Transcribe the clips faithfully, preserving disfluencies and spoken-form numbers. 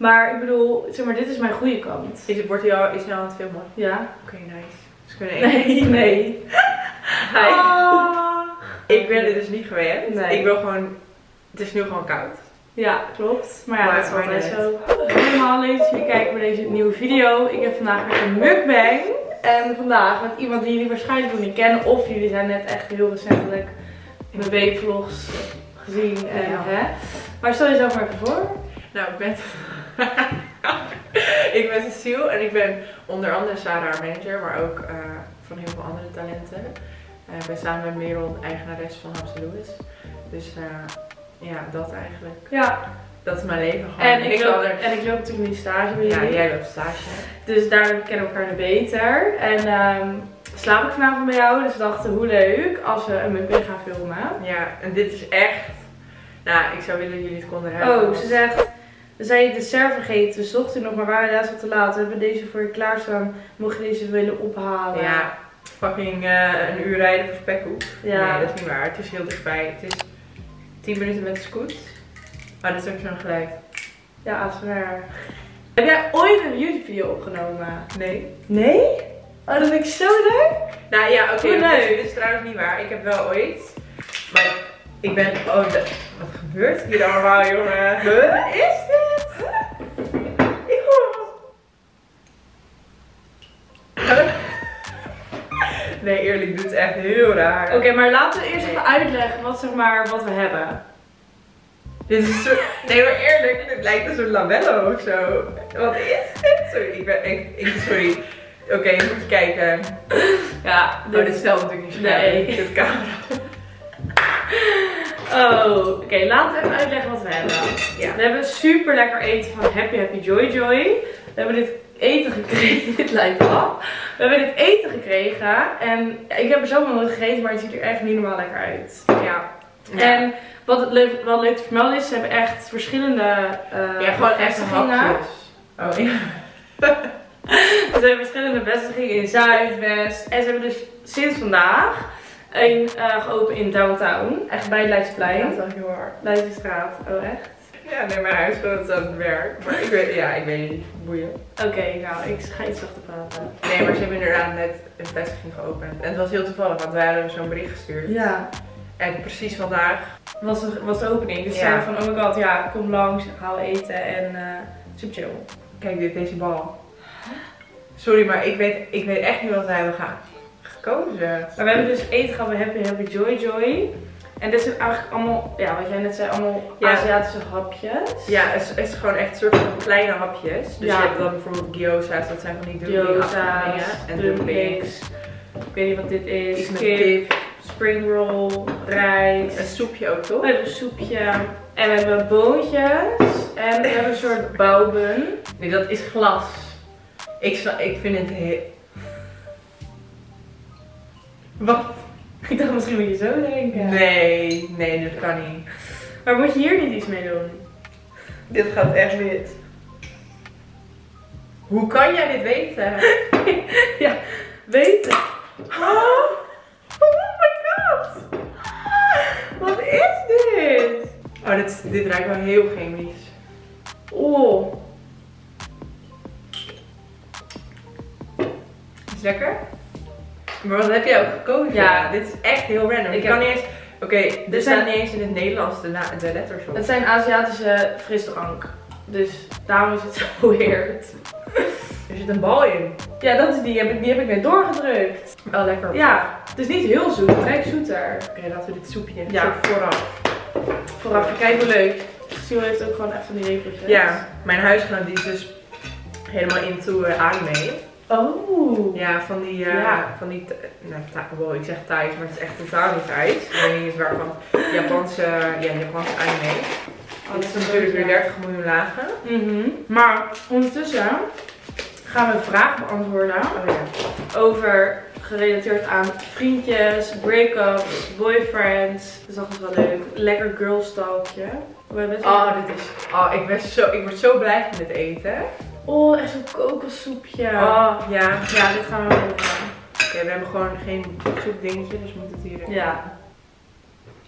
Maar ik bedoel, zeg maar, dit is mijn goede kant. Is het, wordt hij al, is hij al aan het filmen? Ja. Oké, okay, nice. Dus kunnen Nee, nee. Hi. Oh. Ik ben dit dus niet gewend. Nee. Ik wil gewoon, het is nu gewoon koud. Ja, klopt. Maar ja, Maar dat is altijd net. zo. Helemaal leuk dat jullie kijken naar deze nieuwe video. Ik heb vandaag weer een mukbang. En vandaag met iemand die jullie waarschijnlijk nog niet kennen. Of jullie zijn net echt heel recentelijk in mijn weekvlogs gezien. En, Ja. hè? Maar stel jezelf maar even voor. Nou, ik ben... ik ben Cecile en ik ben onder andere Sarah haar manager, maar ook uh, van heel veel andere talenten. Uh, ik ben samen met Merel eigenares van Hamster Louis. Dus uh, ja, dat eigenlijk. Ja. Dat is mijn leven gewoon. En ik, Niks loop, anders. en ik loop natuurlijk nu stage bij Ja, jullie. jij loopt stage. Dus daar kennen we elkaar nu beter. En um, slaap ik vanavond bij jou. Dus we dachten, hoe leuk als we een mukbang gaan filmen. Ja, en dit is echt... Nou, ik zou willen dat jullie het konden hebben. Oh, ze zegt... We zijn je dessert vergeten, we zochten nog, maar waren helaas wat te laat. We hebben deze voor je klaarstaan. Mocht je deze willen ophalen? Ja, fucking uh, een uur rijden voor Spekhoek. Ja. Nee, dat is niet waar. Het is heel dichtbij. Het is tien minuten met de scoot. Maar dat is ook zo'n geluid. Ja, A S M R. Heb jij ooit een YouTube video opgenomen? Nee. Nee? Oh, dat vind ik zo leuk. Nou ja, oké. Hoe Okay, leuk. dit is trouwens niet waar. Ik heb wel ooit. Maar ik ben... Oh, de, wat gebeurt hier allemaal, jongen? Huh? Wat is dit? Ik hoor... Nee, eerlijk, dit is echt heel raar. Oké, okay, maar laten we eerst even uitleggen wat, zeg maar, wat we hebben. Dit is een soort... Nee, maar eerlijk, dit lijkt een soort labello of zo. Wat is dit? Sorry, ik ben... Ik, ik, sorry. Oké, okay, je moet je kijken. Ja, dit, oh, dit stelt natuurlijk niet scherp. Nee. Dit camera. Oh, oké, okay, laten we even uitleggen wat we hebben. Ja. We hebben super lekker eten van Happy Happy Joy Joy. We hebben dit eten gekregen. Dit lijkt af. We hebben dit eten gekregen. En ja, ik heb er zelf nog nooit gegeten, maar het ziet er echt niet normaal lekker uit. Ja. Ja. En wat, het leuk, wat leuk te vermelden is, ze hebben echt verschillende uh, ja, gewoon echt vestigingen. hapjes. Oh ja. Ze hebben verschillende vestigingen in Zuid, West. En ze hebben dus sinds vandaag een uh, geopend in Downtown. Echt bij het Leidseplein. Ja, dat is heel hard. Leidsstraat. Oh echt? Ja, nee, mijn huisgenoot is aan het werk. Maar ik weet, ja, ik weet niet. Boeien. Oké, okay, nou, ik ga iets zachter praten. Nee, maar ze hebben inderdaad net een vestiging geopend. En het was heel toevallig, want wij hadden zo'n bericht gestuurd. Ja. En precies vandaag was de, was de opening. Dus ze ja. zeiden van, oh my god, ja, kom langs, haal eten en uh, super chill. Kijk dit, deze bal. Sorry, maar ik weet, ik weet echt niet wat wij hebben gaan gekozen. Maar we hebben dus eten gehad bij Happy Happy Joy Joy. En dit zijn eigenlijk allemaal, ja, wat jij net zei, allemaal ja. Aziatische hapjes. Ja, het is, het is gewoon echt een soort van kleine hapjes. Dus ja. je hebt dan bijvoorbeeld gyoza's, dat zijn van die dumpling-achtige dingen. En dumplings. Ik weet niet wat dit is. Iets met kip, kip. Spring roll, rijst. Een soepje ook, toch? We hebben een soepje. En we hebben boontjes. En we hebben een soort bouwbun. Nee, dat is glas. Ik, ik vind het heel... Wat? Ik dacht misschien moet je zo denken. Nee, nee, dat kan niet. Maar moet je hier niet iets mee doen? Dit gaat echt mis. Hoe kan jij dit weten? Ja, weten. Oh, oh my god. Wat is dit? Oh, dit, dit ruikt wel heel chemisch. Oh. Is lekker? Maar wat heb jij ook gekozen? Ja. Dit is echt heel random. Ik, Ik kan heb... niet eens... Oké, okay, er Er staan zijn... niet eens in het Nederlands de, de letters op. Het zijn Aziatische frisdrank. Dus daarom is het zo weird. Er zit een bal in. Ja, dat is die. Heb ik, die heb ik net doorgedrukt. Wel lekker. Ja, het is niet heel zoet. Het ruikt zoeter. Oké, okay, laten we dit soepje ja. Soep vooraf. Vooraf, kijk hoe leuk. Sil heeft ook gewoon echt van die reepjes. Ja, mijn huisgenoot die is dus helemaal into uh, anime. Oh. Ja, van die, uh, ja. van die, nou, wow, ik zeg Thais, maar het is echt totaal niet Thais. Ik weet niet eens waarvan. Japanse, ja, Japanse anime. Oh, dit is natuurlijk weer dertig miljoen lagen. Mm-hmm. Maar ondertussen gaan we een vraag beantwoorden. Oh, ja. Over gerelateerd aan vriendjes, break-ups, boyfriends. Dus dat is wel leuk. Lekker girlstalkje. Oh, dit is, oh ik, ben zo, ik word zo blij van dit eten. Oh, echt zo'n kokossoepje. Oh, ja. Ja, dit gaan we wel doen. Oké, okay, we hebben gewoon geen soepdingetje, dus we moeten het hier... Ja.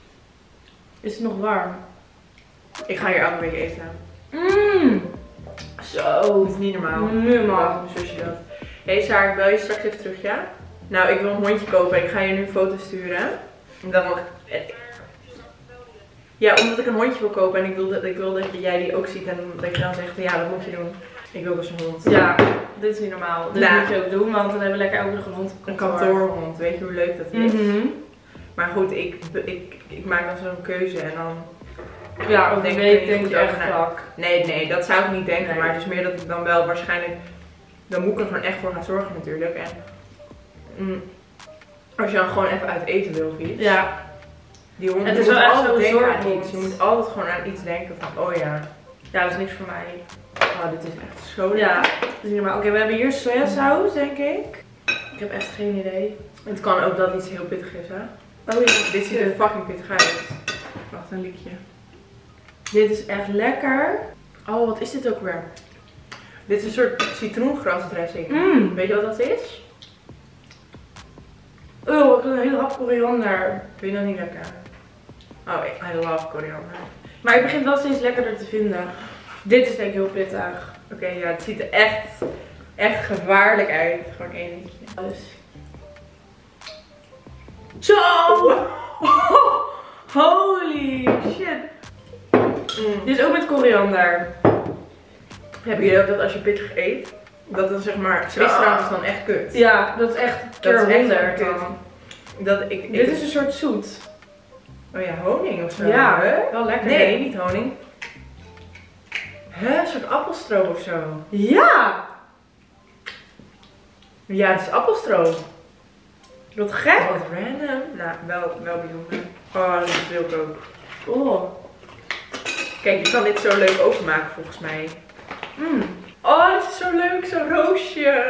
Is het nog warm? Ik ga hier elke week eten. Mmm. Zo. Dat is niet normaal. Normaal. Mijn zusje dat. Hé hey Saar, ik bel je straks even terug, ja? Nou, ik wil een hondje kopen. Ik ga je nu een foto sturen. En dan mag ik... Ja, omdat ik een hondje wil kopen en ik wil, dat, ik wil dat jij die ook ziet en dat je dan zegt, ja, dat moet je doen. Ik wil dus een hond. Ja, dit is niet normaal. Dit Nou. moet je ook doen, want dan hebben we lekker elke dag een hond op Een kantoor. kantoorhond, weet je hoe leuk dat is? Mm-hmm. Maar goed, ik, ik, ik maak dan zo'n keuze en dan... Ja, over denk een ik week er denk niet je goed echt over na. vlak. Nee, nee, dat zou ik niet denken. Nee. Maar het is meer dat ik dan wel waarschijnlijk... Dan moet ik er gewoon echt voor gaan zorgen natuurlijk. En mm, als je dan gewoon even uit eten wil of iets. Ja. Die hond, Het je is moet wel echt altijd zo'n denken aan zorghond. iets. Je moet altijd gewoon aan iets denken van, oh ja, Ja, dat is niks voor mij. oh, dit is echt zo leuk. Ja, dat is niet normaal. Oké, we hebben hier sojasaus, denk ik. Ik heb echt geen idee. Het kan ook dat iets heel pittig is, hè? Oh ja, Dit ziet er fucking pittig uit. Wacht, een likje. dit is echt lekker. Oh, wat is dit ook weer? Dit is een soort citroengrasdressing. Mmm. Weet je wat dat is? Oh, ik heb een hele hap koriander. Vind je dat niet lekker? Oh, I love koriander. Maar ik begin het wel steeds lekkerder te vinden. Dit is denk ik heel pittig. Oké, okay, ja, het ziet er echt, echt gevaarlijk uit. Gewoon één liedje. Dus. Zo! Oh, holy shit. Mm. Dit is ook met koriander. Heb je ook dat als je pittig eet, dat dan zeg maar, frisdrank is dan echt kut? Ja, dat is echt Dat is keer echt honderd kut. dan. Dat ik, ik, Dit is een soort zoet. Oh ja, honing of zo. Ja, hè? wel lekker. Nee, niet honing. Hè, een soort appelstroop of zo. Ja! Ja, het is appelstroop. Wat gek. Wat random. Nou, wel, wel bijzonder. Oh, dat wil ik ook. Oh. Kijk, je kan dit zo leuk openmaken volgens mij. Mm. Oh, dit is zo leuk, zo'n roosje.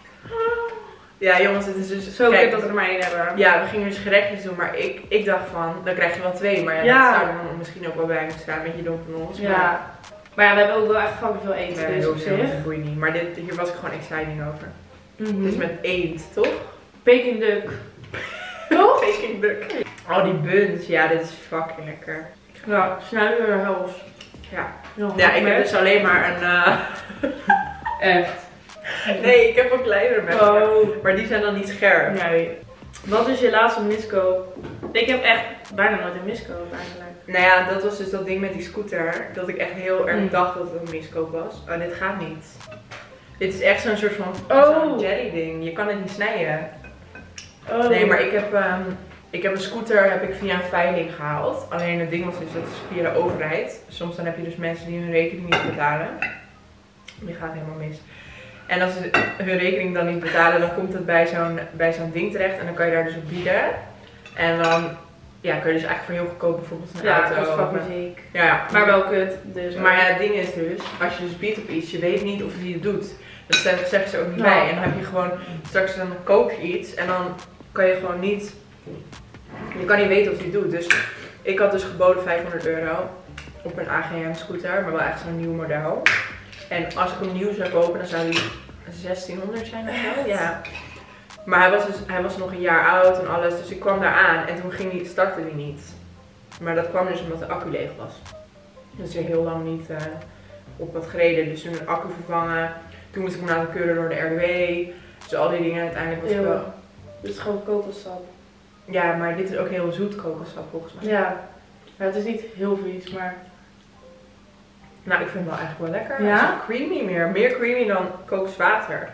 Ja, jongens, het is dus Zo kijk, kijk dat we er maar één hebben. Ja, we gingen dus gerechtjes doen, maar ik, ik dacht van, dan krijg je wel twee. Maar ja, Ja. dat zou er dan misschien ook wel bij moeten staan, met je dom van ons. Ja. Maar ja, we hebben ook wel echt fucking veel eten, Nee, dus op heel veel, zich. dat boeit niet. Maar dit, hier was ik gewoon exciting over. Mhm. Het is met eend, toch? Peking duck. Toch? Peking duck. Oh, die buns. Ja, dit is fucking lekker. Ja, snuiter de helft. Ja. Heel Ja, hard ik heb met. dus alleen maar een... uh, Echt. Nee, ik heb ook kleinere met. Oh. Maar die zijn dan niet scherp. Nee. Wat is je laatste miskoop? Ik heb echt bijna nooit een miskoop eigenlijk. Nou ja, dat was dus dat ding met die scooter. Dat ik echt heel erg Mm. dacht dat het een miskoop was. Oh, dit gaat niet. Dit is echt zo'n soort van Oh. zo'n jelly ding. Je kan het niet snijden. Oh. Nee, maar ik heb, ehm, ik heb een scooter heb ik via een veiling gehaald. Alleen het ding was dus dat is via de overheid. Soms dan heb je dus mensen die hun rekening niet betalen. Die gaat helemaal mis. En als ze hun rekening dan niet betalen, dan komt het bij zo'n bij zo'n ding terecht. En dan kan je daar dus op bieden. En dan ja, kun je dus eigenlijk voor heel goedkoop bijvoorbeeld een Ja, auto. dat is of fucking een- ziek. Ja, ja. Maar wel kut. Dus Maar ja, het ding is dus, als je dus biedt op iets, je weet niet of hij het doet. Dat zeggen zeggen ze ook niet Ja. bij. En dan heb je gewoon, straks dan koop je iets en dan kan je gewoon niet, je kan niet weten of hij het doet. Dus ik had dus geboden vijfhonderd euro op een A G M scooter, maar wel echt zo'n nieuw model. En als ik hem nieuw zou kopen, dan zou hij zestienhonderd zijn of zo. Ja. Maar hij was, dus, hij was nog een jaar oud en alles, dus ik kwam daar aan en toen ging hij, startte hij niet. Maar dat kwam dus omdat de accu leeg was. Dus er heel lang niet uh, op had gereden. Dus toen een accu vervangen. Toen moest ik hem laten keuren door de R D W. Dus al die dingen uiteindelijk was ik wel... Dit is gewoon kokossap. Ja, maar dit is ook heel zoet kokossap volgens mij. Ja. Ja, het is niet heel vies, maar... Nou, ik vind het wel eigenlijk wel lekker. Ja? Het is wel creamy meer. Meer creamy dan kokoswater.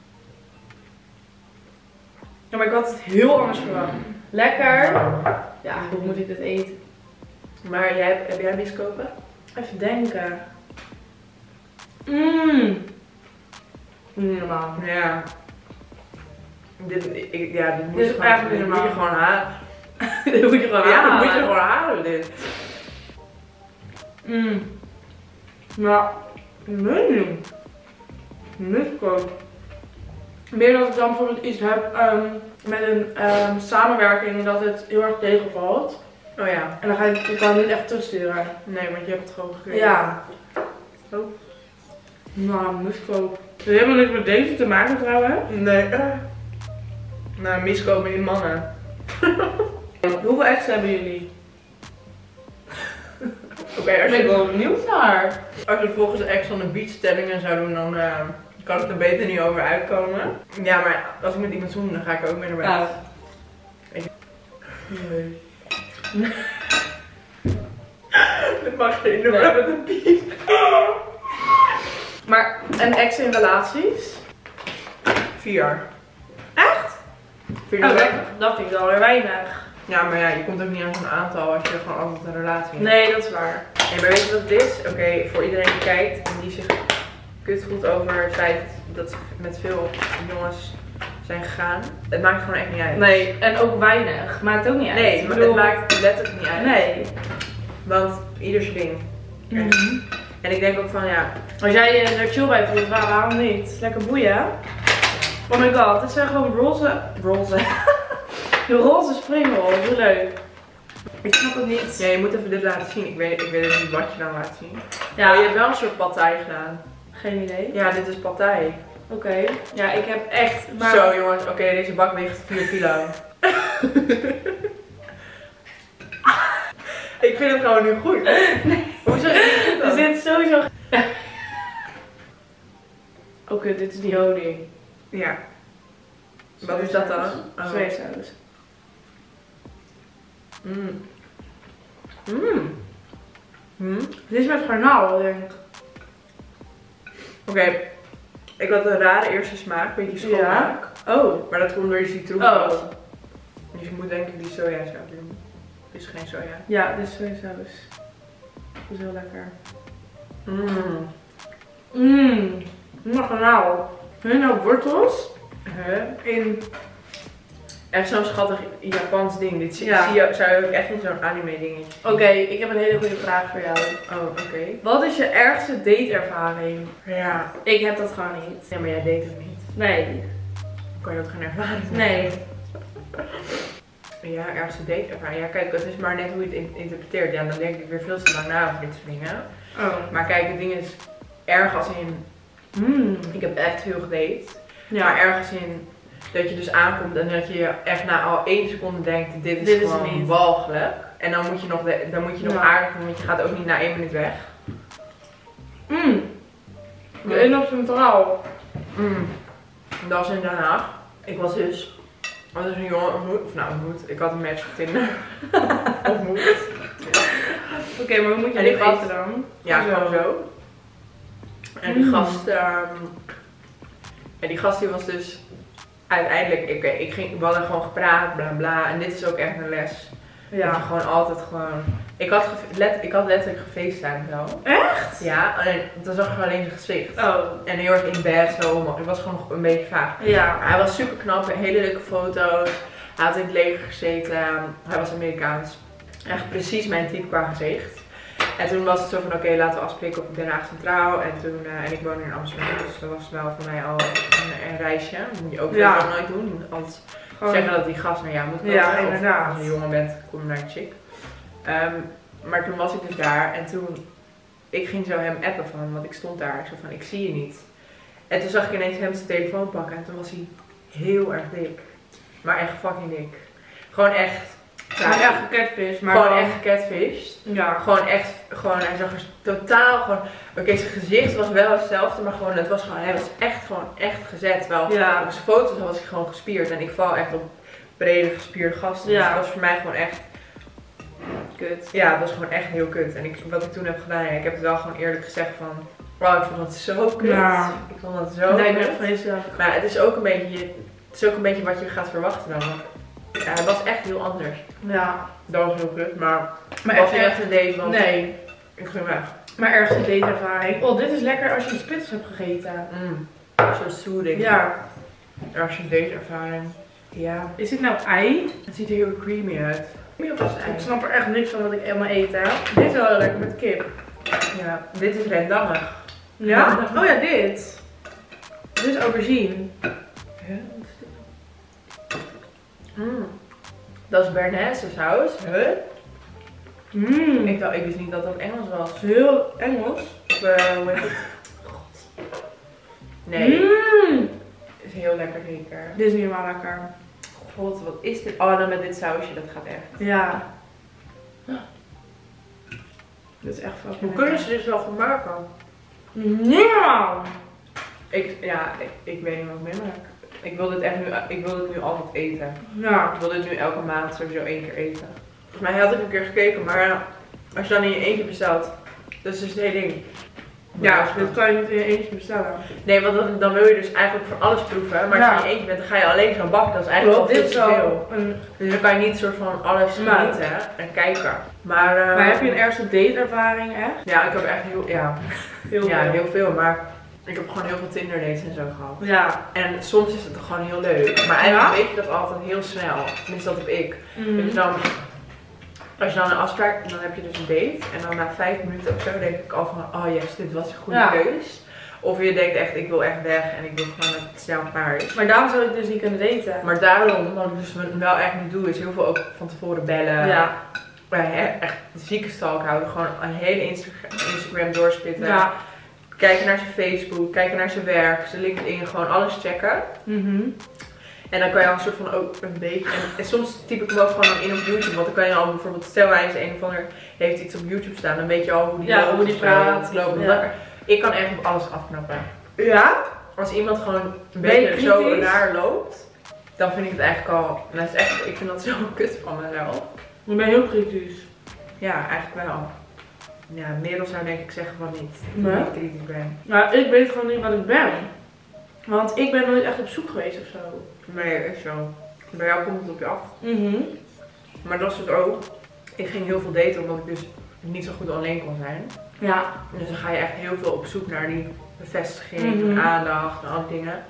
Ja, maar ik had het heel anders verwacht. Lekker. Ja, hoe moet ik dit eten? Maar jij, heb, heb jij miskopen? Even denken. Mmm. Niet normaal. Ja. Dit, ik, ja, dit moet Dit je is gewoon, eigenlijk dit niet moet je normaal. gewoon halen. Dit moet je gewoon Ja, dat halen. moet je gewoon halen dit. Mmm. Ja. Nee. Miskoop. Meer dat ik dan bijvoorbeeld iets heb um, met een um, samenwerking dat het heel erg tegenvalt. Oh ja. En dan ga je het dan niet echt terugsturen. Nee, want je hebt het gewoon gekregen. Ja. Oh. Nou, miskoop. Het heeft helemaal niks met deze te maken trouwens. Nee. Uh. Nou, miskopen in mannen. Hoeveel extra hebben jullie? Oké, okay, als Ik ben je, wel benieuwd naar. als je volgens Ex on the Beach stellingen zou doen, dan uh, kan ik er beter niet over uitkomen. Ja, maar als ik met iemand zoen, dan ga ik ook mee naar bed. Ja. Nee. Dat mag je niet doen, met een piep. Maar een ex in relaties? Vier jaar. Echt? Vier Oh, jaar. dat, dat vind ik wel weer weinig. Ja, maar ja, je komt ook niet aan zo'n aantal als je gewoon altijd een relatie hebt. Nee, dat is waar. Nee, maar weet je wat het is? Oké, okay, voor iedereen die kijkt en die zich kut voelt over het feit dat ze met veel jongens zijn gegaan. Het maakt gewoon echt niet uit. Nee, en ook weinig. Maakt ook niet uit. Nee, maar bedoel... het maakt letterlijk niet uit. Nee. Want ieder zijn ding. Mm-hmm. En ik denk ook van ja. Als jij je er chill bij voelt, waar- waarom niet? Lekker boeien. Oh my god, dit zijn gewoon roze... Roze. De roze springrol, hoe leuk. Ik snap het niet. Ja, je moet even dit laten zien. Ik weet, ik weet ook niet wat je dan laat zien. Ja, Oh, je hebt wel een soort partij gedaan. geen idee. Ja, dit is partij. Oké. Okay. Ja, ik heb echt... Maar... Zo jongens, oké, okay, deze bak weegt vier kilo. Ik vind het gewoon nu goed. Nee. Hoezo is het goed dan? Er zit sowieso... Oké, okay, dit is die honing. Ja. Wat is dat dan? Oh. Sojasaus. Mmm. Mmm. Mm. Dit is met garnal, denk ik. Oké. Okay. Ik had een rare eerste smaak, een beetje schoonmaak. Ja. Oh. Maar dat komt door je citroen. Oh. Dus je moet denk ik die sojasaus doen. Dit is geen soja. Ja, dit is sojasaus. Dat is heel lekker. Mmm. Mmm. Nog garnal. Hun nou wortels? Huh? In... Echt zo'n schattig Japans ding. Dit zie, Ja. zie je, zou je ook echt in zo'n anime dingetje. Oké, okay, ik heb een hele goede vraag voor jou. Oh, oké. Okay. Wat is je ergste dateervaring? Ja. Ik heb dat gewoon niet. Ja, maar jij date het niet. Nee. Kan je ook geen ervaring hebben? Nee. Ja, ergste dateervaring. Ja, kijk, het is maar net hoe je het interpreteert. Ja, dan denk ik weer veel te lang na over dit soort dingen. Oh. Maar kijk, het ding is erg als in... Mm. Ik heb echt veel gedate. Ja. Maar ergens in dat je dus aankomt en dat je echt na al één seconde denkt, dit is Dit is gewoon niet. walgelijk. En dan moet je nog, de, dan moet je nog Ja. aardig doen, want je gaat ook niet na één minuut weg. Mm. De ene centraal. Mm. Dat was in Den Haag. Ik was dus, ik was dus een jongen ontmoet, of nou ontmoet, ik had een match op Tinder. ontmoet. Oké, okay, maar hoe moet je En dit ik was- eten dan? Ja, Zo. gewoon zo. En die Mm. gast, um, en die gast die was dus uiteindelijk, ik, ik ging, we hadden gewoon gepraat, bla bla. En dit is ook echt een les. Dat je Ja. gewoon altijd gewoon, ik had, ge- let, ik had letterlijk gefacetimed wel. Echt? Ja, alleen dan zag je alleen zijn gezicht. Oh. En heel erg in bed, zo, maar het was gewoon nog een beetje vaag. Ja. Maar hij was super knap, hele leuke foto's. Hij had in het leger gezeten, hij was Amerikaans. Echt precies mijn type qua gezicht. En toen was het zo van oké, okay, laten we afspreken op Den Haag Centraal. En toen, uh, en ik woon in Amsterdam, dus dat was wel voor mij al een, een reisje. Dat moet je ook Ja. ja. nooit doen. Je moet altijd Gewoon... zeggen dat die gast naar jou moet komen. Ja, Of inderdaad. als je jongen bent, kom je naar een chick. Um, maar toen was ik dus daar en toen, ik ging zo hem appen van, want ik stond daar. Zo van, ik zie je niet. En toen zag ik ineens hem zijn telefoon pakken en toen was hij heel erg dik. Maar echt fucking dik. Gewoon echt. Ja, echt gecatfish, maar gewoon dan- echt gecatfished. Ja. Gewoon echt, gewoon, hij zag er totaal gewoon, oké, okay, zijn gezicht was wel hetzelfde, maar gewoon, het was gewoon, hij was echt gewoon echt gezet. Wel, Ja. op zijn foto's was hij gewoon gespierd en ik val echt op brede gespierde gasten. Ja. Dus dat was voor mij gewoon echt, Kut. ja, dat was gewoon echt heel kut. En ik, wat ik toen heb gedaan, ja, ik heb het wel gewoon eerlijk gezegd van, wow, ik vond dat zo kut. Ja. Ik vond dat zo Nee, ik ben kut. vreselijk. Maar het is ook een beetje, het is ook een beetje wat je gaat verwachten dan. Want, ja, hij was echt heel anders. Ja. Dat was heel kut, maar Maar het was echt, niet echt een date, want Nee. ik ging weg. Maar ergens een dateervaring. Oh, dit is lekker als je iets pittigs hebt gegeten. Mm. Zo soothing. Ja. Als je deze ervaring. Ja. Is dit nou ei? Het ziet er heel creamy uit. Creamy of is het Ik ei? snap er echt niks van wat ik helemaal eet, hè. Dit is wel heel lekker met kip. Ja. Dit is rendangig. Ja? Oh ja, dit. Dit is aubergine. Huh? Wat is dit? Mm. Dat is Bernaise saus. Huh? Mmm. Ik, dacht, ik wist niet dat het ook Engels was. Heel Engels. Of, uh, hoe heet het? God. Nee. Mmm. Is heel lekker zeker. Dit is niet helemaal lekker. God, wat is dit? Oh, dan met dit sausje, dat gaat echt. Ja. Dat is echt fucking Hoe kunnen ze dit zo goed maken? Ja. Ik, ja, ik, ik weet niet wat ik meemaak. Ik wil dit echt nu, ik wil dit nu altijd eten. Ja. Ik wil dit nu elke maand sowieso één keer eten. Volgens mij had ik een keer gekeken, maar ja, als je dan in je eentje bestelt, dat is dus het hele ding. Ja, dit kan je niet in je eentje bestellen. Nee, want dan, dan wil je dus eigenlijk voor alles proeven. Maar Ja. als je in je eentje bent, dan ga je alleen zo'n bak. Dat is eigenlijk Klopt, al dit veel is te zo. veel. Een... Dus dan kan je niet soort van alles Maar- genieten en kijken. Maar, uh, Maar heb je een eerste dateervaring echt? Ja, ik heb echt heel, ja, Heel ja, veel. heel veel. Maar ik heb gewoon heel veel Tinder dates en zo gehad. Ja. En soms is het gewoon heel leuk. Maar eigenlijk Ja? weet je dat altijd heel snel. Tenminste, dat heb ik. Mhm. Dus dan, als je dan een afspraak, dan heb je dus een date. En dan na vijf minuten of zo denk ik al van, oh yes, dit was een goede Ja. keus. Of je denkt echt, ik wil echt weg en ik wil gewoon dat het snel klaar is. Maar daarom zou ik dus niet kunnen daten. Maar daarom, wat ik dus wel echt niet doe, is heel veel ook van tevoren bellen. Ja. Maar hè, echt zieke stalk houden. Gewoon een hele Insta- Instagram doorspitten. Ja. Kijken naar zijn Facebook, kijken naar zijn werk, zijn LinkedIn, gewoon alles checken. Mhm. En dan kan je al een soort van ook een beetje. En, en soms typ ik hem ook gewoon in op YouTube. Want dan kan je al bijvoorbeeld, stel hij is een of ander, heeft iets op YouTube staan. Dan weet je al hoe die Ja, loopt, hoe die of zo, praat. het loopt. Ja. Ik kan echt op alles afknappen. Ja? Als iemand gewoon een Ben je beetje zo kritisch? raar loopt, dan vind ik het eigenlijk al. Dat is echt, ik vind dat zo kut van mezelf. Ik ben heel kritisch. Ja, eigenlijk wel. Ja, Merel zou denk ik zeggen van niet. Nee? Dat ik kritisch ben. Maar ik weet gewoon niet wat ik ben. Want ik ben nooit echt op zoek geweest of zo. Nee, is zo. Bij jou komt het op je af. Mhm. Maar dat is het ook. Ik ging heel veel daten omdat ik dus niet zo goed alleen kon zijn. Ja. Dus dan ga je echt heel veel op zoek naar die bevestiging, Mhm. aandacht en al die dingen.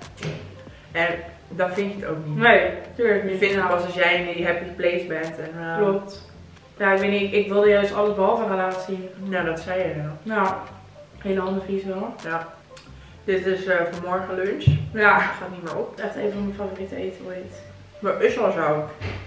En dan vind je het ook niet. Nee, tuurlijk Je niet. vindt het Nou, pas als jij in die happy place bent. En, uh, Klopt. Ja, ik weet niet, ik wilde juist alles behalve een relatie. Nou, dat zei je wel. Nou, hele handen vies wel. Ja. Dit is uh, vanmorgen lunch. Ja. Gaat niet meer op. Echt een van mijn favoriete eten ooit. Maar is al zo.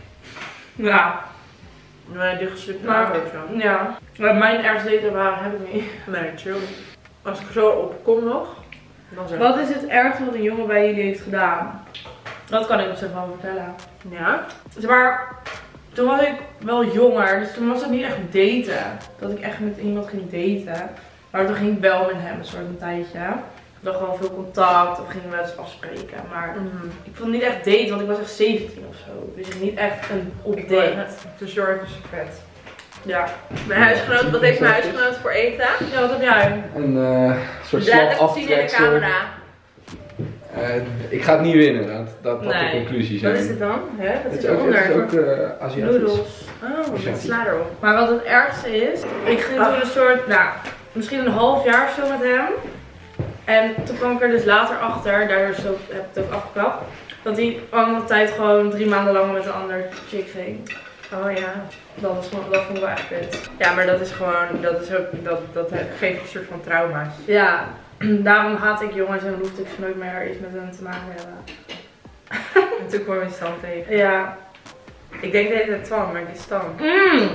Ja. Nee, die geslipte Maar- aarde of zo. Ja. Maar mijn ergste dateervaring heb ik niet. Nee, chill. Als ik zo op kom nog, dan zeg ik. Wat is het ergste wat een jongen bij jullie heeft gedaan? Dat kan ik op zich wel vertellen. Ja? Zeg maar, toen was ik wel jonger, dus toen was het niet echt daten. Dat ik echt met iemand ging daten. Maar toen ging ik wel met hem een soort een tijdje. We hadden gewoon veel contact of gingen we eens afspreken. Maar Mhm. ik vond het niet echt daten, want ik was echt zeventien of zo. Dus ik ging niet echt een op Ik date. Tussendoor is vet. Ja. Mijn huisgenoot, wat heeft mijn huisgenoot voor eten? Ja, wat heb jij? Een eh, soort Laat slap even zien in de aftreksel. camera. Eh, ik ga het niet winnen, dat, dat, dat Nee. de conclusie Wat zijn. is dit dan? Hè? Wat Het is is ook, het is eronder? ook eh, Aziatisch. Noedels. Oh, met Aziatisch. sla erop. Maar wat het ergste is, ik ging Ah. toen een soort, nou, misschien een half jaar of zo met hem. En toen kwam ik er dus later achter, daardoor zo, heb ik het ook afgekapt, dat hij andere tijd gewoon drie maanden lang met een ander chick ging. Oh ja. Dat, was, gewoon- dat vond ik wel echt kut. Ja, maar dat is gewoon, dat is ook, dat, dat geeft je een soort van trauma's. Ja, daarom haat ik jongens en hoefde ik ze nooit meer iets met hen te maken hebben. En toen kwam je Stan tegen. Ja. Ik denk de hele tijd Twan, maar die Stan. Mm.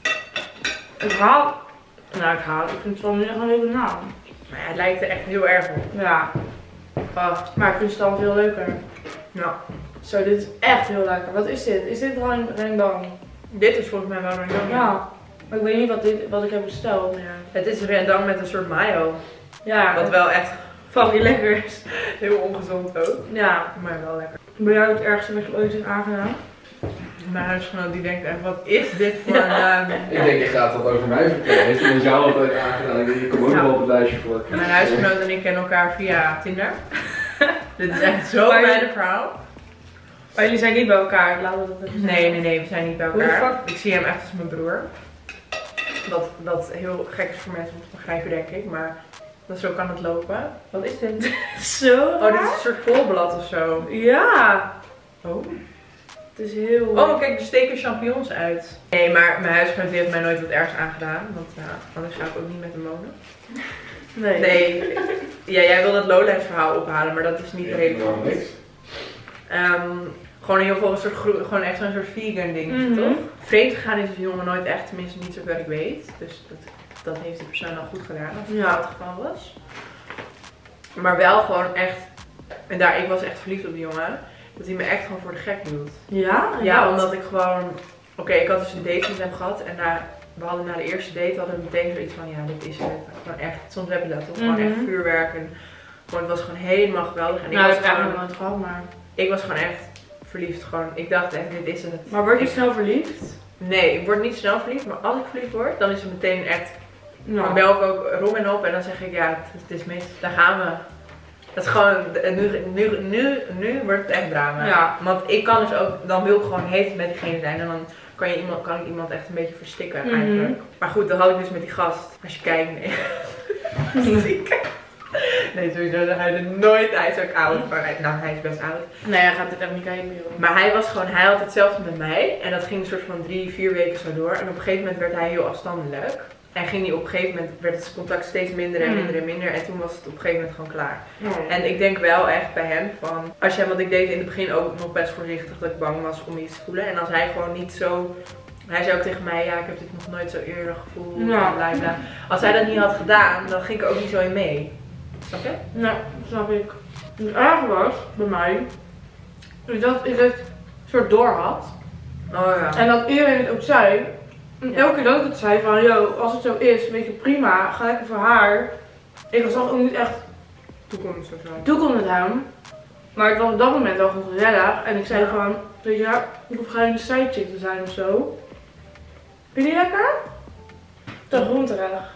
Ik haal, nou ik haal, ik vind het wel niet echt een leuke naam. Maar ja, het lijkt er echt heel erg op. Ja, Ah, maar ik vind Stan veel leuker. nou, Zo, dit is echt heel lekker. Wat is dit? Is dit gewoon rendang? dit is volgens mij wel een rendang. Ja. Maar ik weet niet wat, dit, wat ik heb besteld meer. Het is rendang met een soort mayo. Ja, Wat wel echt fucking lekker is. heel ongezond ook. Ja. Maar wel lekker. Ben jij het ergste wat je ooit hebt aangedaan? Mijn huisgenoot die denkt echt, wat is dit voor een naam? Ik denk, je gaat wat over mij vertellen. Heeft iemand jou altijd aangedaan? Ik kom ook Ja. wel op het lijstje voor. Mijn huisgenoot en ik kennen elkaar via Tinder. Dit is echt zo Maar je- mijn verhaal. Maar jullie zijn niet bij elkaar, laten we dat even zeggen. Nee, nee, nee, we zijn niet bij Hoe de elkaar. fuck? Ik zie hem echt als mijn broer. Dat, dat heel gek is voor mensen om te begrijpen, denk ik. Maar dat, zo kan het lopen. Wat is dit? Zo Oh, dit is raar. een soort koolblad of zo. Ja. Oh. Het is heel... Oh, kijk, er steken champignons uit. Nee, maar mijn huisgenoot heeft mij nooit wat ergs aangedaan. Want ja, anders zou ik ook niet met hem wonen. Nee. Nee, ja, jij wil het Lowlands verhaal ophalen, maar dat is niet relevant. niks. Ehm, gewoon heel veel een soort groe- gewoon echt zo'n soort vegan ding, Mhm. toch? Vreemd gegaan is die jongen nooit echt, tenminste niet zover ik weet. Dus dat, dat heeft die persoon al goed gedaan, als het Ja. wel het geval was. Maar wel gewoon echt, en daar, ik was echt verliefd op die jongen, dat hij me echt gewoon voor de gek hield. Ja? Ja, Wat? omdat ik gewoon, oké, ik had dus een date met hem gehad en na we hadden na de eerste date hadden we meteen zoiets van, ja, dit is het. Gewoon echt, soms heb je dat toch, gewoon echt vuurwerk. En gewoon, het was gewoon helemaal geweldig. En ik nou, was dat heb ik gewoon, nog nooit gehad, maar... ik was gewoon echt verliefd. Gewoon, ik dacht echt, dit is het. Maar word je Ik- snel verliefd? Nee, ik word niet snel verliefd, maar als ik verliefd word, dan is het meteen echt. Dan Nou, bel ik ook Robin op en dan zeg ik, ja, het, het is mis, daar gaan we. Dat is gewoon, nu, nu, nu, nu wordt het echt drama. Ja. Want ik kan dus ook, dan wil ik gewoon heet met diegene zijn en dan kan, je iemand, kan ik iemand echt een beetje verstikken Mhm. eigenlijk. Maar goed, dat had ik dus met die gast. Als je kijkt, nee. Ziek. Nee, sowieso, hij er nooit, hij is ook oud. Maar hij, nou, hij is best oud. nee, hij gaat dit echt niet kijken, joh. Maar hij was gewoon, hij had hetzelfde met mij. En dat ging een soort van drie, vier weken zo door. En op een gegeven moment werd hij heel afstandelijk. En ging hij op een gegeven moment, werd het contact steeds minder en Mm. minder en minder. En toen was het op een gegeven moment gewoon klaar. Oh. En ik denk wel echt bij hem van, als jij, want ik deed in het begin ook nog best voorzichtig dat ik bang was om iets te voelen. En als hij gewoon niet zo, hij zei ook tegen mij, ja, ik heb dit nog nooit zo eerder gevoeld. Ja. En bla bla. Als hij dat niet had gedaan, dan ging ik er ook niet zo in mee. Snap je? Ja, snap ik. Dus erg was, bij mij, is dat ik het soort door had. Oh ja. En dat iedereen het ook zei. En Ja. elke keer dat ik het zei van, yo, als het zo is, weet je, prima, ga lekker voor haar. Ik was ook niet echt Toekomst of zo. toekomst met hem. Maar het was op dat moment wel gewoon gezellig. En ik zei Ja. van, weet je, ja, ik hoef geen sidechick te zijn of zo. Vind je die lekker? De groenterig.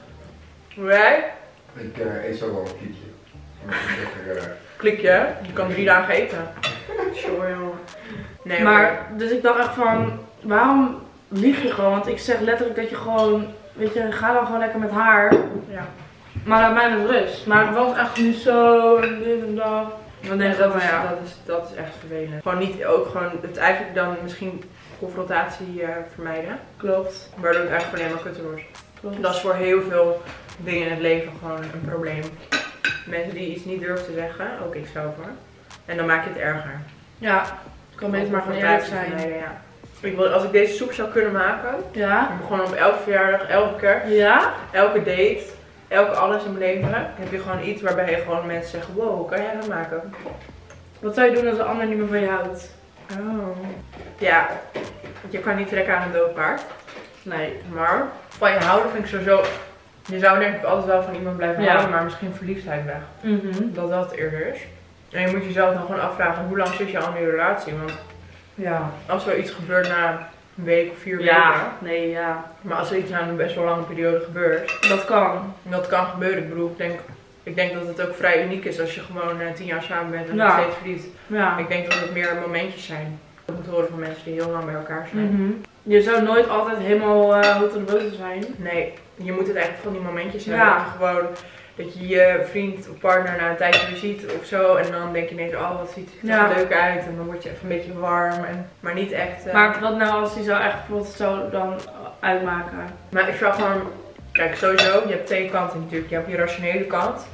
Wij? Ik uh, eet zo wel een kiekje. Lekker, uh, Klikje, hè? Je kan drie dagen eten. Sure, jongen. Nee, Maar, dus ik dacht echt van, waarom lieg je gewoon? Want ik zeg letterlijk dat je gewoon, weet je, ga dan gewoon lekker met haar. Ja. Maar laat mij met rust. Maar het was echt niet zo en dit en dat. Dan denk ik dat, van is, ja. dat, is, dat is echt vervelend. Gewoon niet ook gewoon het eigenlijk dan misschien confrontatie uh, vermijden. Klopt. Waardoor het eigenlijk alleen maar kutter wordt. Klopt. Dat is voor heel veel dingen in het leven gewoon een probleem. Mensen die iets niet durven te zeggen, ook ik zelf hoor. En dan maak je het erger. Ja, ik kan beter maar gewoon eerlijk Confrontatie zijn. vermijden, ja. Ik wil, als ik deze soep zou kunnen maken, Ja? dan gewoon op elke verjaardag, elke kerst, Ja? elke date, elke alles in mijn leven, heb je gewoon iets waarbij je gewoon mensen zeggen, wow, hoe kan jij dat maken? Wat zou je doen als de ander niet meer van je houdt? Oh. Ja, je kan niet trekken aan een dood paard. Nee. Maar van je houden vind ik sowieso, je zou denk ik altijd wel van iemand blijven Ja. houden, maar misschien verliefdheid weg. Mhm. Dat dat het eerder is. En je moet jezelf dan gewoon afvragen, hoe lang zit je al in die relatie? Want Ja. als er iets gebeurt na een week of vier Ja. weken, Nee, ja. maar als er iets na een best wel lange periode gebeurt, Dat kan. dat kan gebeuren. Ik bedoel, ik denk, ik denk dat het ook vrij uniek is als je gewoon uh, tien jaar samen bent en Ja. nog steeds verliefd. Ja. Ik denk dat het meer momentjes zijn. Ik moet horen van mensen die heel lang bij elkaar zijn. Mhm. Je zou nooit altijd helemaal uh, hot in de boter zijn. Nee, je moet het eigenlijk van die momentjes hebben. Ja. Dat je gewoon, dat je je vriend of partner na een tijdje weer ziet of zo. En dan denk je ineens, oh wat ziet er Ja. leuk uit. En dan word je even een beetje warm. En, maar niet echt. Uh, Maar wat nou als die zou echt bijvoorbeeld zo dan uitmaken? maar ik zou gewoon, kijk sowieso, je hebt twee kanten natuurlijk. Je hebt je rationele kant.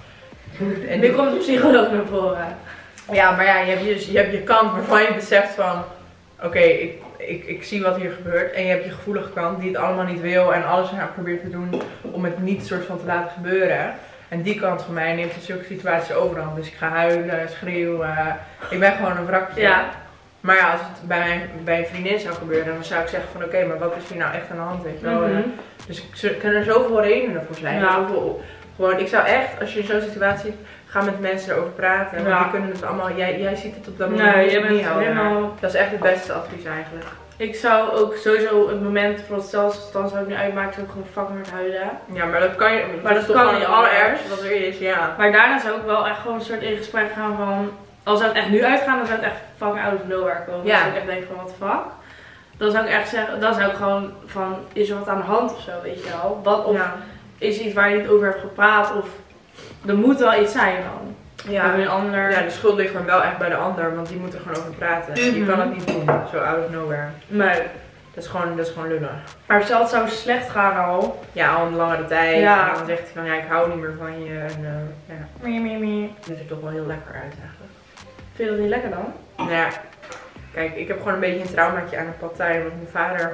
En Nu komt de psycholoog naar voren. ja, maar ja, je hebt je, je hebt je kant waarvan je beseft van, oké, ik, ik, ik zie wat hier gebeurt. En je hebt je gevoelige kant die het allemaal niet wil en alles aan probeert te doen om het niet soort van te laten gebeuren. En die kant van mij neemt in zulke situaties overhand. Dus ik ga huilen, schreeuwen. Ik ben gewoon een wrakje. Ja. Maar ja, als het bij, mijn, bij een vriendin zou gebeuren, dan zou ik zeggen van oké, maar wat is hier nou echt aan de hand? Weet je wel? Mhm. Dus ik kunnen er zoveel redenen voor zijn. Ja. Zoveel, gewoon, ik zou echt, als je in zo'n situatie zit, ga met mensen erover praten. Want Ja. die kunnen het allemaal, jij, jij ziet het op dat moment Nee, niet, jij bent niet houden. helemaal... Dat is echt het beste advies eigenlijk. Ik zou ook sowieso het moment voor het stelselstand zou ik nu uitmaken, zou ik gewoon fucking hard huilen. Ja, maar dat kan je, Maar dat is toch kan gewoon niet het allerergste wat er is, ja. Maar daarna zou ik wel echt gewoon een soort in gesprek gaan van, als zou het echt nu uitgaan, dan zou het echt fucking out of nowhere komen. Ja. Dan zou ik echt denken van, what the fuck. Dan zou ik echt zeggen, dan zou ik gewoon van, is er wat aan de hand of zo, weet je wel. Wat, of Ja. is er iets waar je niet over hebt gepraat, of er moet wel iets zijn dan. Ja. Of een ander. Ja, de schuld ligt dan wel echt bij de ander, want die moet er gewoon over praten. Je Mhm. kan het niet doen, zo out of nowhere. Nee. Dat is gewoon, dat is gewoon lullig. Maar stel het zou slecht gaan al. Ja, al een langere tijd. Ja. En dan zegt hij van ja, ik hou niet meer van je. En uh, ja, Mie, mie, mie. dat ziet er toch wel heel lekker uit eigenlijk. Vind je dat niet lekker dan? Nou ja, kijk, ik heb gewoon een beetje een traumaatje aan een partij, want mijn vader,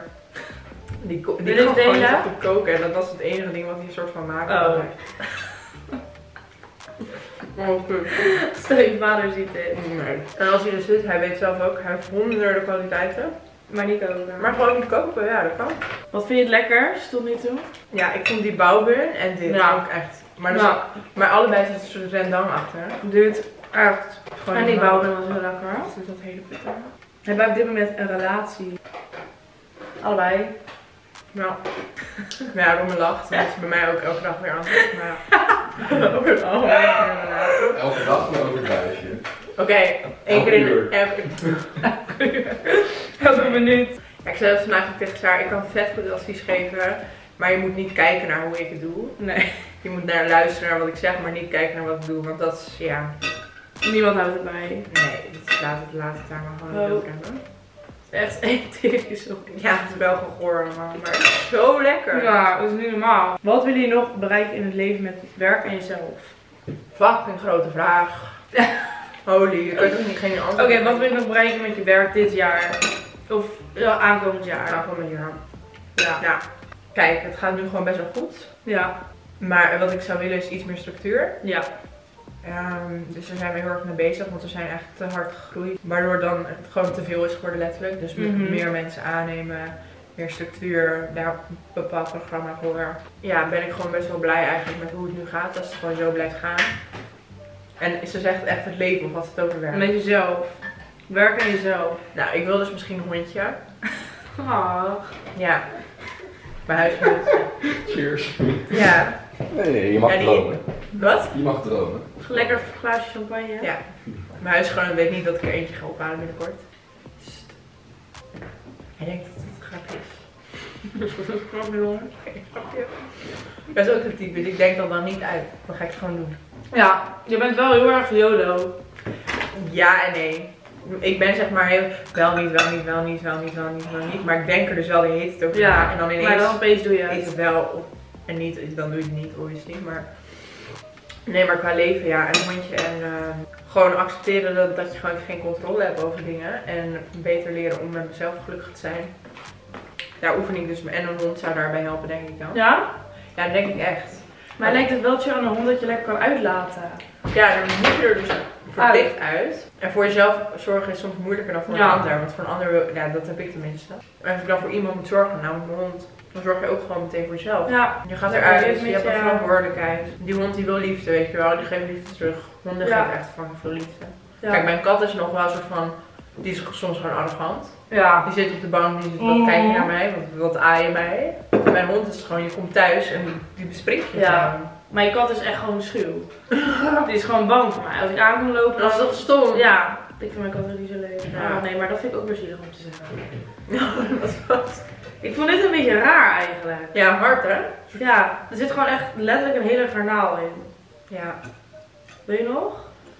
die, ko- die Wil je kan gewoon niet delen? zo goed koken. En dat was het enige ding wat hij een soort van maakte. Oh. Oh, kut. Stel je vader ziet dit. Nee. En als hij dus zit, hij weet zelf ook, hij heeft honderden kwaliteiten. Maar niet koken. Maar gewoon niet koken, ja, dat kan. Wat vind je het lekkerst tot nu toe? Ja, ik vond die bouwbun en dit Ja. ook echt. Maar, dus, Nou, maar allebei zit een soort rendang achter. dit echt. Gewoon En die een- bouwbun was heel lekker. Dus dat hele putten. Hebben wij op dit moment een relatie? Allebei. Ja. Maar ja, Romme lacht. Dat is bij mij ook elke dag weer anders. Maar ja. Overal. Oké, Elke dag maar over het buisje. één Elke keer in uur. elke Elke minuut. Ja, ik zei dat vandaag ook tegen Saar, ik kan vet goed advies geven. Maar je moet niet kijken naar hoe ik het doe. Nee, Je moet naar luisteren naar wat ik zeg, maar niet kijken naar wat ik doe. Want dat is, ja, niemand houdt het bij. nee, dat is, laat, het, laat het daar maar gewoon Oh. over hebben. Echt ethisch op. Ja, het is wel gegoor allemaal, maar het is zo lekker. Ja, dat is niet normaal. Wat wil je nog bereiken in het leven met werk en jezelf? Fucking grote vraag. Holy, ik kan toch niet geen antwoord. Oké, wat wil je nog bereiken met je werk dit jaar? Of ja, aankomend jaar? Nou, gewoon met je Ja. Ja, kijk, het gaat nu gewoon best wel goed. Ja. Maar wat ik zou willen is iets meer structuur. Ja. Ehm, dus daar zijn we heel erg mee bezig, want we zijn echt te hard gegroeid. Waardoor dan het gewoon te veel is geworden letterlijk. Dus we moeten Mhm. meer mensen aannemen, meer structuur, daar een bepaald programma voor. Ja, ben ik gewoon best wel blij eigenlijk met hoe het nu gaat, als het gewoon zo blijft gaan. En ze zegt echt het leven of wat het over werkt. Met jezelf. Werk aan jezelf. Nou, ik wil dus misschien een hondje. Ach. Ja. Mijn huisgenoot. Cheers. Ja. Nee, nee, je mag Ja, die- dromen. Wat? Je mag dromen. Lekker glaasje champagne. Ja. Mijn huisgenoot weet niet dat ik er eentje ga ophalen binnenkort. Sst. Hij denkt dat het een grapje is. Grapje, jongen. Oké, grapje. Dat is ook het type, dus ik denk dat dan niet uit. Dan ga ik het gewoon doen. Ja, je bent wel heel erg YOLO. Ja en nee. Ik ben zeg maar heel, wel niet, wel niet, wel niet, wel niet, wel niet, wel niet. Maar ik denk er dus wel de hele tijd over na. Ja, En dan ineens maar dan opeens doe je is het. het wel, of, en niet, dan doe je het niet, obviously. Maar nee, maar qua leven ja, een hondje en uh, gewoon accepteren dat, dat je gewoon geen controle hebt over dingen. En beter leren om met mezelf gelukkig te zijn. Daar oefen ik dus, en een hond zou daarbij helpen denk ik dan. Ja? Ja, dat denk ik echt. Maar lijkt het wel chill aan een hond dat je lekker kan uitlaten. Ja, dan moet je er dus verplicht uit. En voor jezelf zorgen is soms moeilijker dan voor Ja. een ander. Want voor een ander, wil- ja, dat heb ik tenminste. En als ik dan voor iemand moet zorgen, nou met mijn hond, dan zorg je ook gewoon meteen voor jezelf. Ja. Je gaat Ja, eruit, dit je met hebt een je- verantwoordelijkheid. Die hond die wil liefde, weet je wel, die geeft liefde terug. Honden Ja. geven echt fucking veel liefde. Ja. Kijk, mijn kat is nog wel een soort van, die is soms gewoon arrogant. Ja. Die zit op de bank, die zit wat Mhm. kijken naar mij, wat, wat aaien mij. Mijn hond is gewoon, je komt thuis en die, die bespringt je Ja. gewoon. Mijn kat is echt gewoon schuw. Die is gewoon bang voor mij. Als ik aan kom lopen, Dat is dan... toch stom? Ja, ik vind mijn kat ook niet zo leuk. Ja. Ah, nee, maar dat vind ik ook weer zielig om te zeggen. Dat is wat. Ik vond dit een beetje raar eigenlijk. Ja, hard hè? Ja, er zit gewoon echt letterlijk een hele garnaal in. Ja. Weet je nog?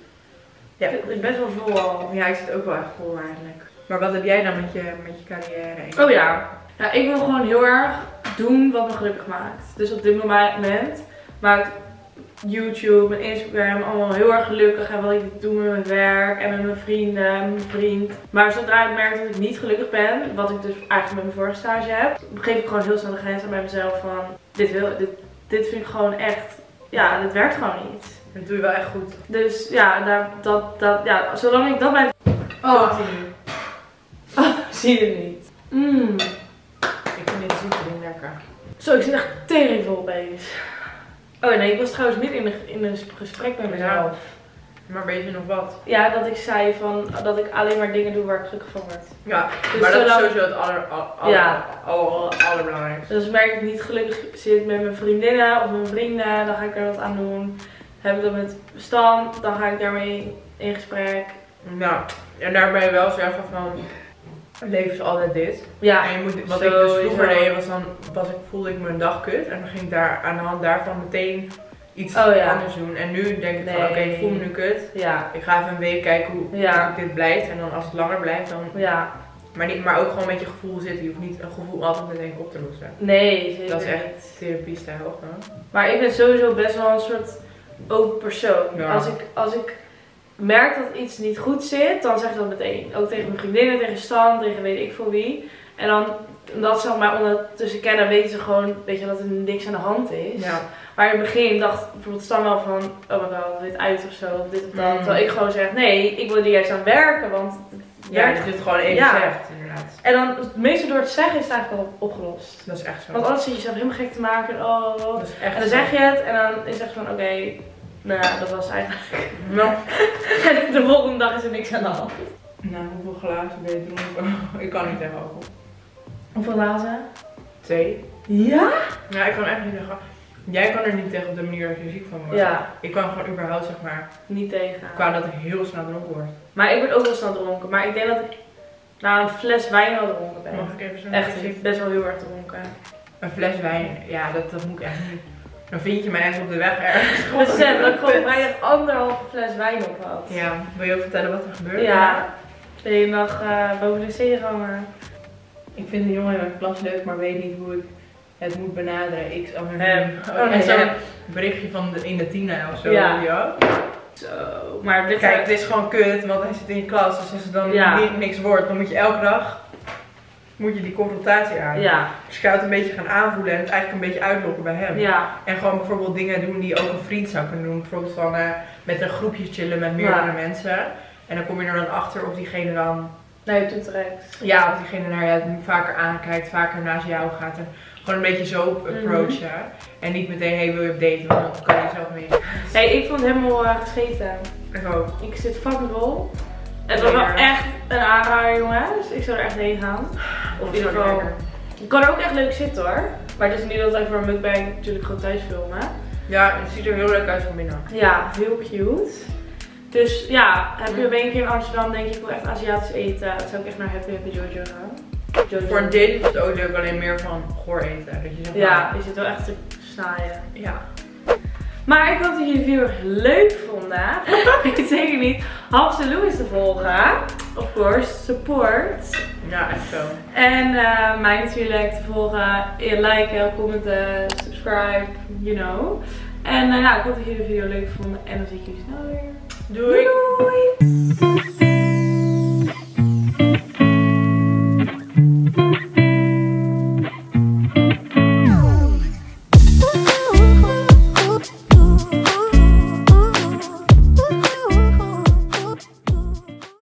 Ja. Het is best wel vol al. Ja, ik zit ook wel echt vol eigenlijk. Maar wat heb jij dan met je, met je carrière? Oh ja. Ja, ik wil gewoon heel erg doen wat me gelukkig maakt. Dus op dit moment maakt YouTube en Instagram allemaal heel erg gelukkig. En wat ik doe met mijn werk en met mijn vrienden en mijn vriend. Maar zodra ik merk dat ik niet gelukkig ben, wat ik dus eigenlijk met mijn vorige stage heb, geef ik gewoon heel snel de grens aan bij mezelf van, dit, wil, dit, dit vind ik gewoon echt, ja, dit werkt gewoon niet. Dat doe je wel echt goed. Dus ja, daar, dat, dat, ja, zolang ik dat blijf... Oh, Continu. oh zie je het niet. Mm. Ik vind dit super ding lekker. Zo, ik zit echt teringvol opeens. Oh nee, ik was trouwens midden in een, in een gesprek met mezelf. Maar weet je nog wat? Ja, dat ik zei van, dat ik alleen maar dingen doe waar ik gelukkig van word. Ja, Dus maar dat is zolang- sowieso het aller, aller, aller, Ja. aller, aller- allerbelangrijkste. Dus als ik merk dat ik niet gelukkig zit met mijn vriendinnen of mijn vrienden, dan ga ik er wat aan doen. Heb ik dat met Stan, dan ga ik daarmee in gesprek. Nou, en daarbij wel zeggen van, het leven is altijd dit. Ja, En je moet, wat ik dus sowieso. vroeger deed, was dan was ik, voelde ik me een dag kut. En dan ging ik daar aan de hand daarvan meteen iets Oh ja. anders doen. En nu denk ik van, Nee. oké, ik voel me nu kut. Ja, Ik ga even een week kijken hoe Ja. hoe dit blijft. En dan als het langer blijft, dan... ja. Maar, niet, maar ook gewoon met je gevoel zitten. Je hoeft niet een gevoel altijd meteen op te lossen. Nee, zeker Dat is echt niet. therapiestijl. Hè? Maar ik ben sowieso best wel een soort open persoon. Ja. Als, ik, als ik merk dat iets niet goed zit, dan zeg ik dat meteen. Ook tegen mijn vriendinnen, tegen Stan, tegen weet ik veel wie. En dan, dat ze mij ondertussen kennen, weten ze gewoon, weet je, dat er niks aan de hand is. Ja. Maar in het begin dacht bijvoorbeeld Stan wel van, oh my god, dit uit of zo, of dit of dat. Mm. Terwijl ik gewoon zeg, nee, ik wil er juist aan werken, want Ja, dat je het gewoon even Ja. zegt, inderdaad. En dan, meestal door het zeggen is het eigenlijk al opgelost. Dat is echt zo. Want anders zit je jezelf helemaal gek te maken. Oh. Dat is echt En dan zo. zeg je het en dan is het van oké, nou ja, dat was eigenlijk. Nou, En de volgende dag is er niks aan de hand. nou, hoeveel glazen ben je dronken? Ik kan niet tegen alcohol. Hoeveel glazen? Twee. Ja? Nou, ik kan echt niet tegen. Jij kan er niet tegen op de manier dat je ziek van wordt. Ja, Ik kan gewoon überhaupt, zeg maar, niet tegen. qua dat ik heel snel dronken word. Maar ik word ook wel snel dronken. Maar ik denk dat ik na een fles wijn al dronken ben. Mag ik even zo'n Echt, beetje- ik ben best wel heel erg dronken. Een fles wijn, ja, dat, dat moet ik echt niet. Dan vind je mij echt op de weg ergens. Recent dat ik gewoon vrijdag anderhalve fles wijn op had. Ja, wil je ook vertellen wat er gebeurde? Ja, de hele dag uh, boven de zee gehangen. Ik vind een jongen in mijn klas leuk, maar weet niet hoe ik het moet benaderen. Ik zal hem. Hem. Oh, Oh, nee, en zo'n hem. berichtje van de, in de tien of zo. Ja. Ja. Zo, maar dit Kijk, het is gewoon kut, want hij zit in je klas. Dus als het dan Ja. niet, niks wordt, dan moet je elke dag moet je die confrontatie aan. Ja, Dus je gaat het een beetje gaan aanvoelen en het eigenlijk een beetje uitlokken bij hem. ja, En gewoon bijvoorbeeld dingen doen die ook een vriend zou kunnen doen. Bijvoorbeeld van eh, met een groepje chillen met meerdere Ja. mensen. En dan kom je er dan achter of diegene dan, naar je toe trekt. ja, of diegene naar je vaker aankijkt, vaker naast jou gaat. En gewoon een beetje zo approachen. En niet meteen, hey, wil je op date? Want dan kan je zelf mee. Hey, ik vond het helemaal uh, gescheten. Ik ook. Ik zit fucking vol. Het was wel Lekker. echt een aanrader, jongens. Ik zou er echt heen gaan. Of in ieder Zo geval. lekker. Ik kan er ook echt leuk zitten hoor. Maar het is niet dat wij voor een mukbang natuurlijk gewoon thuis filmen. Ja, het ziet er heel leuk uit van binnen. Ja, heel cute. Dus ja, heb je ben je een keer in Amsterdam, denk je ik wil echt Aziatisch eten. Dan zou ik echt naar Happy Happy Jojo gaan. Jojo. Voor een date is het ook leuk, alleen meer van goor eten. Dat je zegt, Ja, nou, je zit wel echt te snaaien. ja. Maar ik hoop dat jullie de video leuk vonden. Ik weet zeker niet. Halfste Louis te volgen. Of course, support. Ja, echt zo. En uh, mij natuurlijk te volgen. Liken, commenten, subscribe, you know. En uh, ja, ik hoop dat jullie de video leuk vonden. En dan zie ik jullie snel weer. Doei!